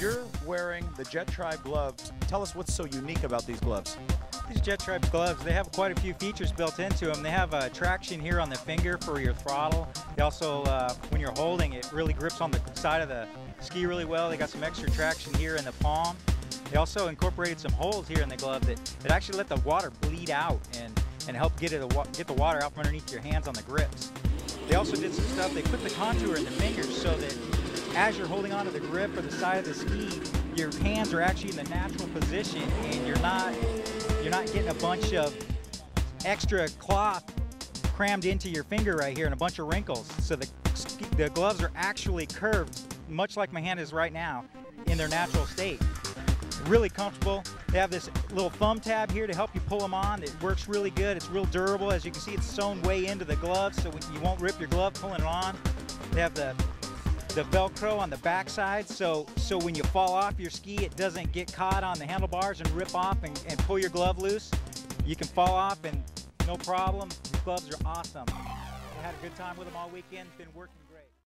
you're wearing the Jet Tribe gloves. Tell us what's so unique about these gloves. These Jet Tribe gloves, they have quite a few features built into them. They have traction here on the finger for your throttle. They also, when you're holding, it really grips on the side of the ski really well. They got some extra traction here in the palm. They also incorporated some holes here in the glove that actually let the water bleed out and help get the water out from underneath your hands on the grips. They also did some stuff. They put the contour in the fingers so that as you're holding onto the grip or the side of the ski, your hands are actually in the natural position and you're not getting a bunch of extra cloth crammed into your finger right here and a bunch of wrinkles. So the gloves are actually curved, much like my hand is right now, in their natural state. Really comfortable. They have this little thumb tab here to help you pull them on. It works really good. It's real durable. As you can see, it's sewn way into the glove so you won't rip your glove pulling it on. They have the Velcro on the back side, so when you fall off your ski, it doesn't get caught on the handlebars and rip off and pull your glove loose. You can fall off and no problem. These gloves are awesome. I had a good time with them all weekend. It's been working great.